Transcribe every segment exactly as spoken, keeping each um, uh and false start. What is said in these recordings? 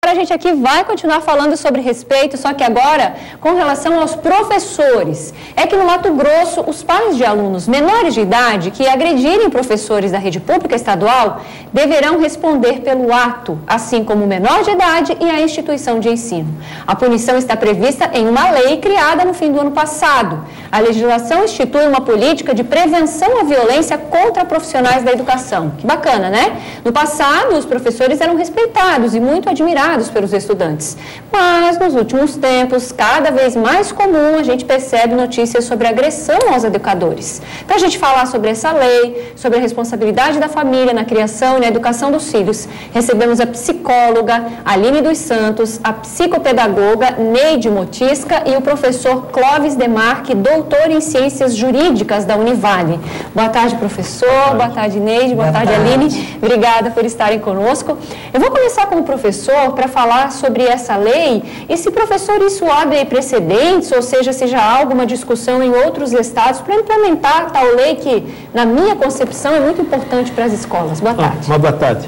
agora a gente aqui vai continuar falando sobre respeito, só que agora com relação aos professores. É que no Mato Grosso, os pais de alunos menores de idade que agredirem professores da rede pública estadual deverão responder pelo ato, assim como o menor de idade e a instituição de ensino. A punição está prevista em uma lei criada no fim do ano passado. A legislação institui uma política de prevenção à violência contra profissionais da educação. Que bacana, né? No passado, os professores eram respeitados e muito admirados pelos estudantes. Mas, nos últimos tempos, cada vez mais comum a gente percebe notícias sobre agressão aos educadores. Para a gente falar sobre essa lei, sobre a responsabilidade da família na criação e na educação dos filhos, recebemos a psicóloga Aline dos Santos, a psicopedagoga Neide Motisca e o professor Clóvis Demarque, doutor em Ciências Jurídicas da Univale. Boa tarde, professor. Boa tarde, Boa tarde Neide. Boa, Boa tarde, tarde, Aline. Obrigada por estarem conosco. Eu vou começar com o professor para falar sobre essa lei e se, professor, isso abre precedentes, ou seja, se já há alguma discussão em outros estados para implementar tal lei que, na minha concepção, é muito importante para as escolas. Boa tarde. Uma boa tarde.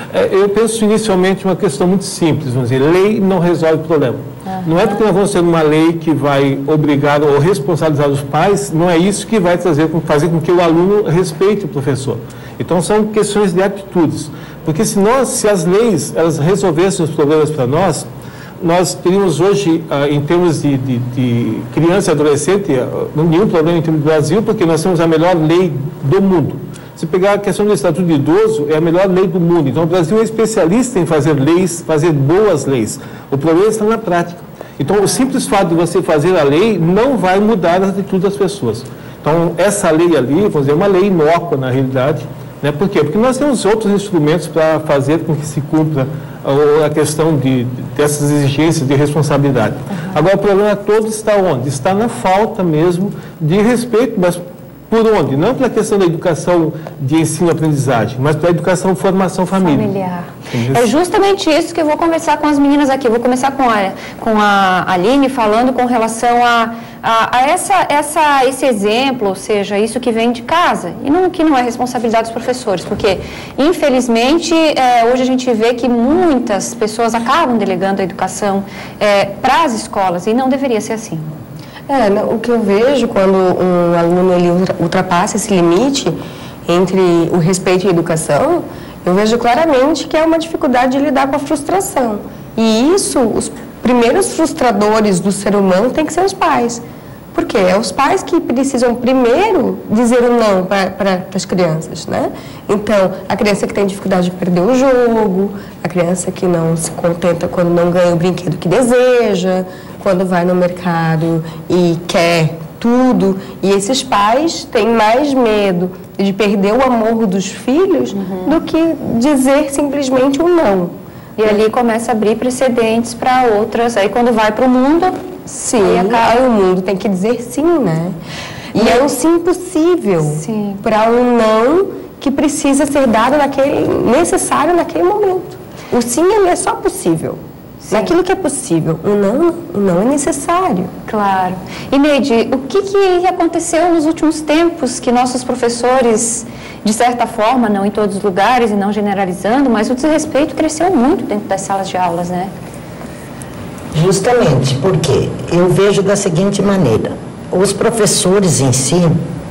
Eu penso inicialmente uma questão muito simples, vamos dizer, lei não resolve o problema. Uhum. Não é porque nós vamos ter uma lei que vai obrigar ou responsabilizar os pais, não é isso que vai trazer, fazer com que o aluno respeite o professor. Então são questões de atitudes, porque se, nós, se as leis elas resolvessem os problemas para nós, nós teríamos hoje, em termos de, de, de criança e adolescente, nenhum problema em termos do Brasil, porque nós temos a melhor lei do mundo. Se pegar a questão do Estatuto de Idoso, é a melhor lei do mundo. Então, o Brasil é especialista em fazer leis, fazer boas leis. O problema está na prática. Então, o simples fato de você fazer a lei não vai mudar a atitude das pessoas. Então, essa lei ali, vamos dizer, é uma lei inócua, na realidade. Né? Por quê? Porque nós temos outros instrumentos para fazer com que se cumpra a questão de, dessas exigências de responsabilidade. Uhum. Agora, o problema todo está onde? Está na falta mesmo de respeito, mas por onde? Não pela questão da educação de ensino e aprendizagem, mas pela educação formação família. Familiar. É justamente isso que eu vou conversar com as meninas aqui. Eu vou começar com a, com a Aline falando com relação a, a, a essa, essa, esse exemplo, ou seja, isso que vem de casa, e não, que não é responsabilidade dos professores, porque, infelizmente, é, hoje a gente vê que muitas pessoas acabam delegando a educação é, para as escolas, e não deveria ser assim. É, o que eu vejo quando um aluno ele ultrapassa esse limite entre o respeito e a educação, eu vejo claramente que é uma dificuldade de lidar com a frustração. E isso, os primeiros frustradores do ser humano têm que ser os pais. Por quê? É os pais que precisam primeiro dizer o não para pra, as crianças, né? Então, a criança que tem dificuldade de perder o jogo, a criança que não se contenta quando não ganha o brinquedo que deseja, quando vai no mercado e quer tudo, e esses pais têm mais medo de perder o amor dos filhos uhum. do que dizer simplesmente um não. E ali começa a abrir precedentes para outras, aí quando vai para o mundo, sim, aí, aí o mundo tem que dizer sim, né? E é um sim possível para um não que precisa ser dado naquele, necessário naquele momento. O sim ele é só possível. Sim. Naquilo que é possível, o não, o não é necessário. Claro. E Neide, o que, que aconteceu nos últimos tempos que nossos professores, de certa forma, não em todos os lugares e não generalizando, mas o desrespeito cresceu muito dentro das salas de aulas, né? Justamente porque eu vejo da seguinte maneira, os professores em si,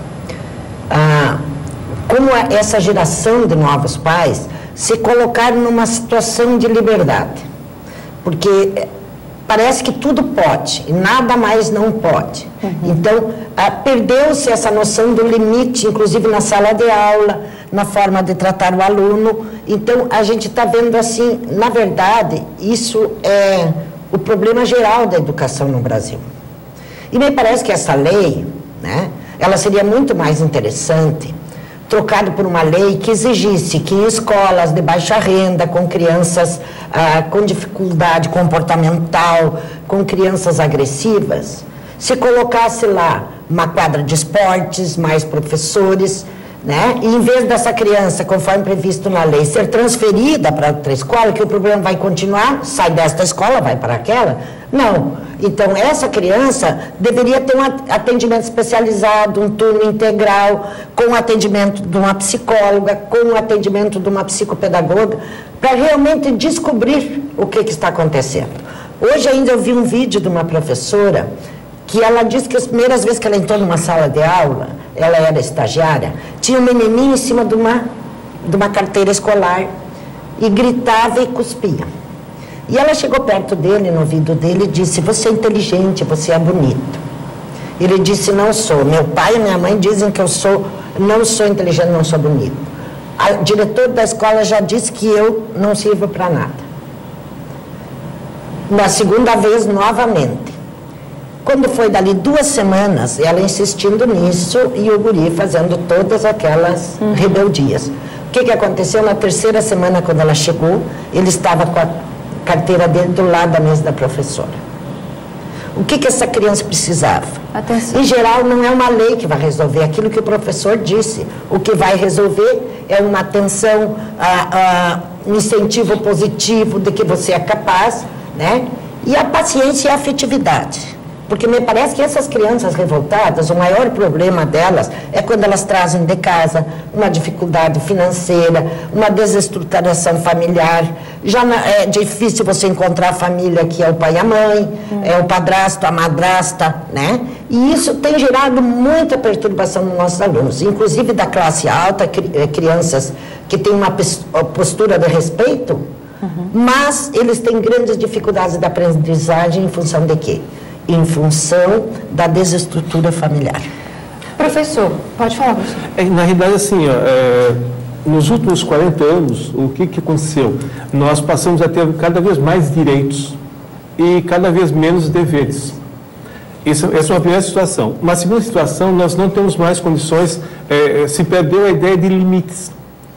ah, como essa geração de novos pais, se colocaram numa situação de liberdade. Porque parece que tudo pode e nada mais não pode. Uhum. Então, ah, perdeu-se essa noção do limite, inclusive na sala de aula, na forma de tratar o aluno. Então, a gente está vendo assim, na verdade, isso é o problema geral da educação no Brasil. E me parece que essa lei, né, ela seria muito mais interessante trocado por uma lei que exigisse que em escolas de baixa renda, com crianças ah, com dificuldade comportamental, com crianças agressivas, se colocasse lá uma quadra de esportes, mais professores, né? E em vez dessa criança, conforme previsto na lei, ser transferida para outra escola, que o problema vai continuar, sai desta escola, vai para aquela, não. Então, essa criança deveria ter um atendimento especializado, um turno integral, com o atendimento de uma psicóloga, com o atendimento de uma psicopedagoga, para realmente descobrir o que, que está acontecendo. Hoje ainda eu vi um vídeo de uma professora que ela disse que as primeiras vezes que ela entrou numa sala de aula, ela era estagiária, tinha um menininho em cima de uma, de uma carteira escolar e gritava e cuspia. E ela chegou perto dele, no ouvido dele, e disse: você é inteligente, você é bonito. Ele disse: não sou. Meu pai e minha mãe dizem que eu sou, não sou inteligente, não sou bonito. A diretora da escola já disse que eu não sirvo para nada. Na segunda vez, novamente. Quando foi dali duas semanas, ela insistindo nisso e o guri fazendo todas aquelas uhum. rebeldias. O que, que aconteceu? Na terceira semana, quando ela chegou, ele estava com a carteira dele do lado da mesa da professora. O que, que essa criança precisava? Atenção. Em geral, não é uma lei que vai resolver aquilo que o professor disse. O que vai resolver é uma atenção, a, a, um incentivo positivo de que você é capaz, né? E a paciência e a afetividade. Porque me parece que essas crianças revoltadas, o maior problema delas é quando elas trazem de casa uma dificuldade financeira, uma desestruturação familiar. Já é difícil você encontrar a família que é o pai e a mãe, hum. é o padrasto, a madrasta, né? E isso tem gerado muita perturbação nos nossos alunos, inclusive da classe alta, crianças que têm uma postura de respeito, uhum. mas eles têm grandes dificuldades de aprendizagem em função de quê? Em função da desestrutura familiar. Professor, pode falar, professor. É, na realidade, assim, ó, é, nos últimos quarenta anos, o que, que aconteceu? Nós passamos a ter cada vez mais direitos e cada vez menos deveres. Isso, essa é uma primeira situação. Uma segunda situação, nós não temos mais condições, é, se perdeu a ideia de limites,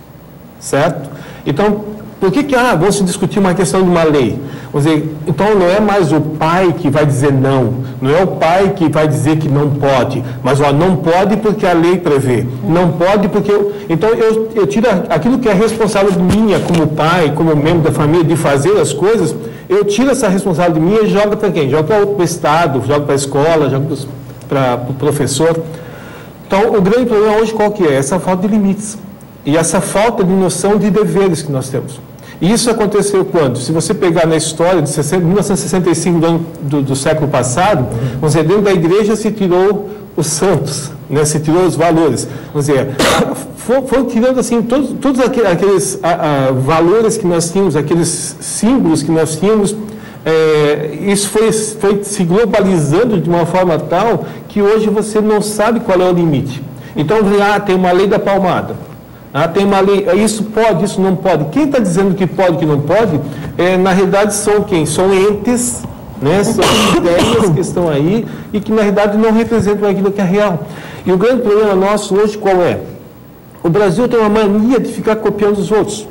certo? Então, por que que, ah, vamos discutir uma questão de uma lei? Vamos dizer, então não é mais o pai que vai dizer não, não é o pai que vai dizer que não pode, mas ó, não pode porque a lei prevê, não pode porque eu... Então eu, eu tiro aquilo que é responsável minha como pai, como membro da família, de fazer as coisas, eu tiro essa responsabilidade minha e jogo para quem? Jogo para o Estado, jogo para a escola, jogo para o professor. Então o grande problema hoje qual que é? Essa falta de limites e essa falta de noção de deveres que nós temos. E isso aconteceu quando? Se você pegar na história de mil novecentos e sessenta e cinco do, ano, do, do século passado, vamos dizer, dentro da igreja se tirou os santos, né? Se tirou os valores. Vamos dizer, foram, foram tirando assim, todos, todos aqueles a, a, valores que nós tínhamos, aqueles símbolos que nós tínhamos, é, isso foi, foi se globalizando de uma forma tal que hoje você não sabe qual é o limite. Então, ah, tem uma lei da palmada. Ah, tem uma lei, isso pode, isso não pode. Quem está dizendo que pode, que não pode, é, na realidade são quem? São entes, né? São ideias que estão aí e que na realidade não representam aquilo que é real. E o grande problema nosso hoje qual é? O Brasil tem uma mania de ficar copiando os outros.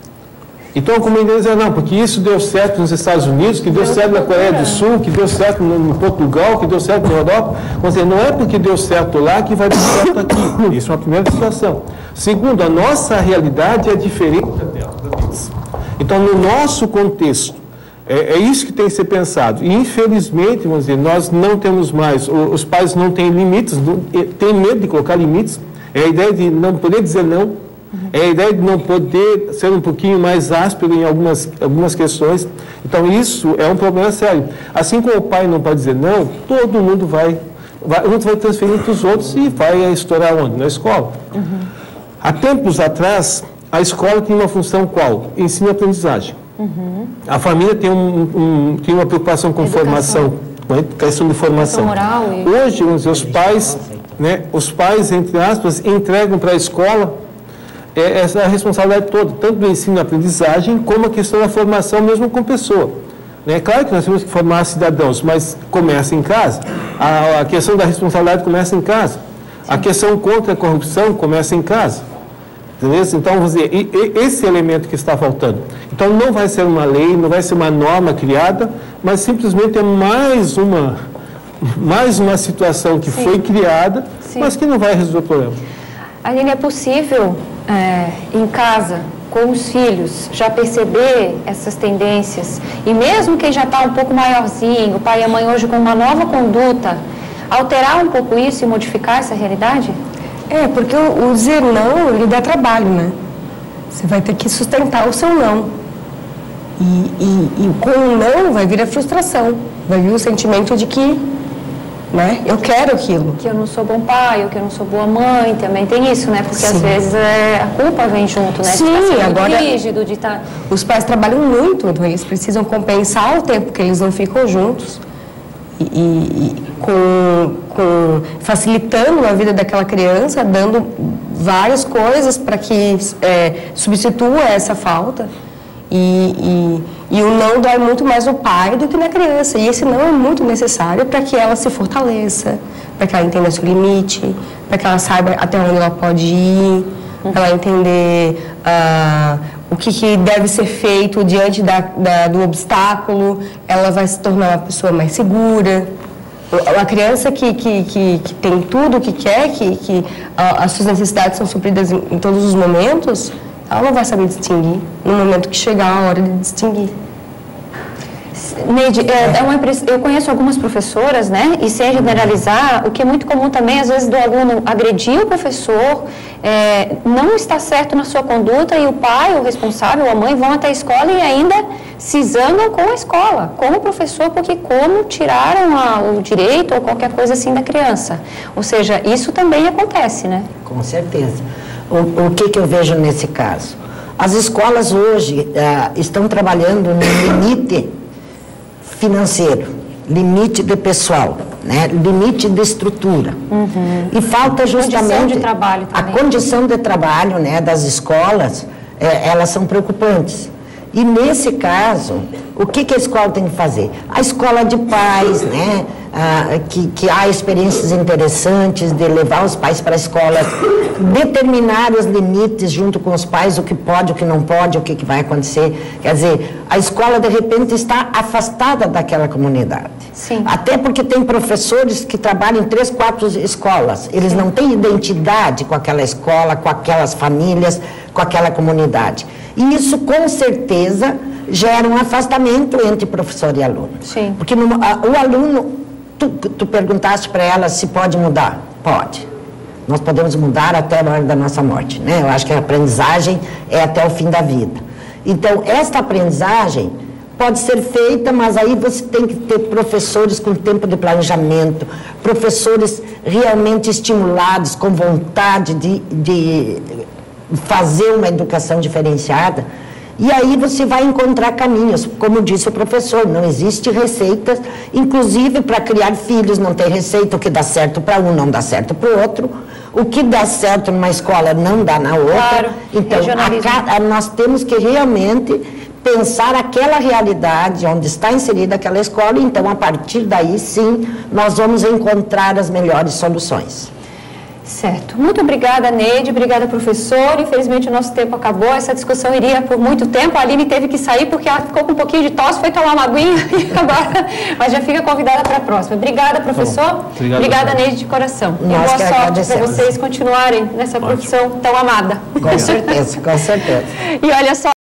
Então, como eles dizem, não, porque isso deu certo nos Estados Unidos, que deu certo na Coreia do Sul, que deu certo no, no Portugal, que deu certo na Europa. Ou seja, não é porque deu certo lá que vai dar certo aqui. Isso é uma primeira situação. Segundo, a nossa realidade é diferente deles. Então, no nosso contexto, é, é isso que tem que ser pensado. E, infelizmente, vamos dizer, nós não temos mais, os pais não têm limites, não, têm medo de colocar limites. É a ideia de não poder dizer não. É a ideia de não poder ser um pouquinho mais áspero em algumas, algumas questões. Então, isso é um problema sério. Assim como o pai não pode dizer não, todo mundo vai, vai, um vai transferir para os outros e vai estourar onde? Na escola. Uhum. Há tempos atrás, a escola tem uma função qual? Ensino e aprendizagem. Uhum. A família tem, um, um, tem uma preocupação com educação. Formação, com a questão de formação. Moral e... Hoje, vamos dizer, os pais, né, os pais, entre aspas, entregam para a escola é essa é a responsabilidade toda, tanto do ensino e aprendizagem, como a questão da formação mesmo com pessoa. É claro que nós temos que formar cidadãos, mas começa em casa. A, a questão da responsabilidade começa em casa. Sim. A questão contra a corrupção começa em casa. Entendeu? Então, vamos dizer, e, e, esse elemento que está faltando. Então, não vai ser uma lei, não vai ser uma norma criada, mas simplesmente é mais uma, mais uma situação que Sim. foi criada, Sim. mas que não vai resolver o problema. Aline, é possível, é, em casa, com os filhos, já perceber essas tendências? E mesmo quem já está um pouco maiorzinho, o pai e a mãe hoje com uma nova conduta, alterar um pouco isso e modificar essa realidade? É, porque o, o dizer não, ele dá trabalho, né? Você vai ter que sustentar o seu não. E, e, e com o não vai vir a frustração, vai vir o sentimento de que, né, eu quero aquilo. Que eu não sou bom pai, ou que eu não sou boa mãe, também tem isso, né? Porque Sim. às vezes é, a culpa vem junto, né? Sim, de estar sendo agora rígido, de estar... Os pais trabalham muito, então eles precisam compensar o tempo que eles não ficam juntos. E, e com, com, facilitando a vida daquela criança, dando várias coisas para que é, substitua essa falta. E, e, e o não dói muito mais no pai do que na criança. E esse não é muito necessário para que ela se fortaleça, para que ela entenda seu limite, para que ela saiba até onde ela pode ir, para ela entender uh, o que, que deve ser feito diante da, da, do obstáculo. Ela vai se tornar uma pessoa mais segura. A criança que, que, que, que tem tudo o que quer, que, que uh, as suas necessidades são supridas em, em todos os momentos, ela não vai saber distinguir no momento que chegar a hora de distinguir. Neide, é, é uma, eu conheço algumas professoras, né, e sem generalizar, o que é muito comum também, às vezes, do aluno agredir o professor, é, não está certo na sua conduta e o pai, o responsável, a mãe vão até a escola e ainda se zangam com a escola, com o professor, porque como tiraram a, o direito ou qualquer coisa assim da criança. Ou seja, isso também acontece, né? Com certeza. O, o que, que eu vejo nesse caso? As escolas hoje ah, estão trabalhando no limite financeiro, limite de pessoal, né? Limite de estrutura. Uhum. E falta justamente... Condição de trabalho também. A condição de trabalho, né, das escolas, é, elas são preocupantes. E nesse caso, o que, que a escola tem que fazer? A escola de pais, né, ah, que, que há experiências interessantes de levar os pais para a escola, determinar os limites junto com os pais, o que pode, o que não pode, o que, que vai acontecer. Quer dizer, a escola de repente está afastada daquela comunidade. Sim. Até porque tem professores que trabalham em três, quatro escolas. Eles Sim. não têm identidade com aquela escola, com aquelas famílias, com aquela comunidade. E isso, com certeza, gera um afastamento entre professor e aluno. Sim. Porque no, a, o aluno, tu, tu perguntaste para ela se pode mudar. Pode. Nós podemos mudar até a hora da nossa morte, né? Eu acho que a aprendizagem é até o fim da vida. Então, esta aprendizagem pode ser feita, mas aí você tem que ter professores com tempo de planejamento, professores realmente estimulados, com vontade de... de fazer uma educação diferenciada, e aí você vai encontrar caminhos. Como disse o professor, não existe receitas, inclusive para criar filhos não tem receita, o que dá certo para um não dá certo para o outro, o que dá certo numa escola não dá na outra. Claro, então a, a, nós temos que realmente pensar aquela realidade onde está inserida aquela escola, então a partir daí sim nós vamos encontrar as melhores soluções. Certo. Muito obrigada, Neide. Obrigada, professor. Infelizmente, o nosso tempo acabou. Essa discussão iria por muito tempo. A Aline teve que sair porque ela ficou com um pouquinho de tosse, foi tomar uma aguinha e agora... Mas já fica convidada para a próxima. Obrigada, professor. Tá Obrigado, obrigada, Neide, de coração. Nós e boa sorte para vocês continuarem nessa profissão Ótimo. tão amada. Com certeza, com certeza. E olha só...